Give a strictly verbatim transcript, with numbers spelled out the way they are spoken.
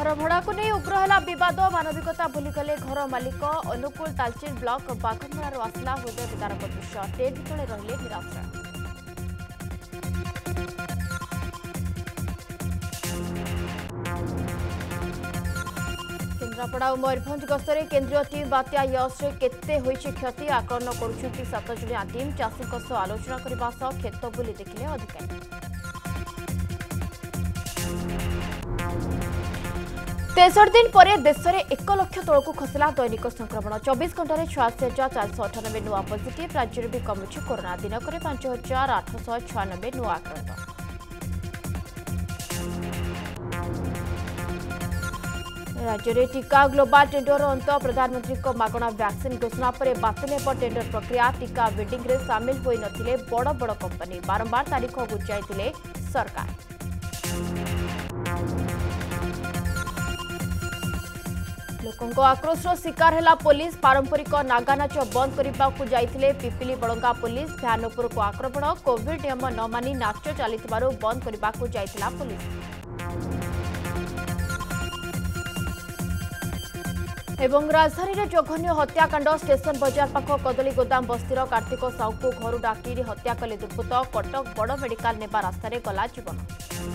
घर भड़ा को नहीं उग्र है बद मानविकता भूलीगले घर मालिक अनुकूल तालचेर ब्लॉक बाघमरार आसला हृदय विदारक दृश्य टेंट तले रहिले निराश्रय। केन्द्रापड़ा और मयूरभंज गस्तरे केन्द्रीय टीम बात्या यश्रे केते होइछि क्षति आकलन करुछंती सात जणिया टीम चाषीक सह आलोचना करबा सह खेत बुली देखिले अधिकारी। तेसठ दिन पर देश में एक लक्ष तौक खसला दैनिक संक्रमण चौबीस घंटे छियासी हजार चार सौ अठानबे नुआ पॉजिटिव राज्य में भी कमुची कोरोना दिनक पांच हजार आठश छयानबे नुआ आक्रांत। राज्य में टीका ग्लोबल टेंडर अंत प्रधानमंत्री को मागणा वैक्सीन घोषणा पर बातिल हेब टेंडर प्रक्रिया टीका बिडिंग रे सामिल होई नथिले बड़ बड़ कंपनी बारंबार तारीख घुंचाई सरकार। लोकों आक्रोश शिकार है पुलिस पारंपरिक नागानाच बंद करने जाइए पिपिली बड़ंगा पुलिस भ्यान उपर को आक्रमण कोविड नियम न मानि नाच चली बंद करने को जाइला पुलिस। एवं राजधानी में जघन्य हत्याकांड स्टेशन बजार पाख कदली गोदाम बस्तीर कार्तिक साहू को घर डाकी हत्या कले दुर्बृत्त कटक बड़ मेडिकल नेबा रास्तार गला जीवन।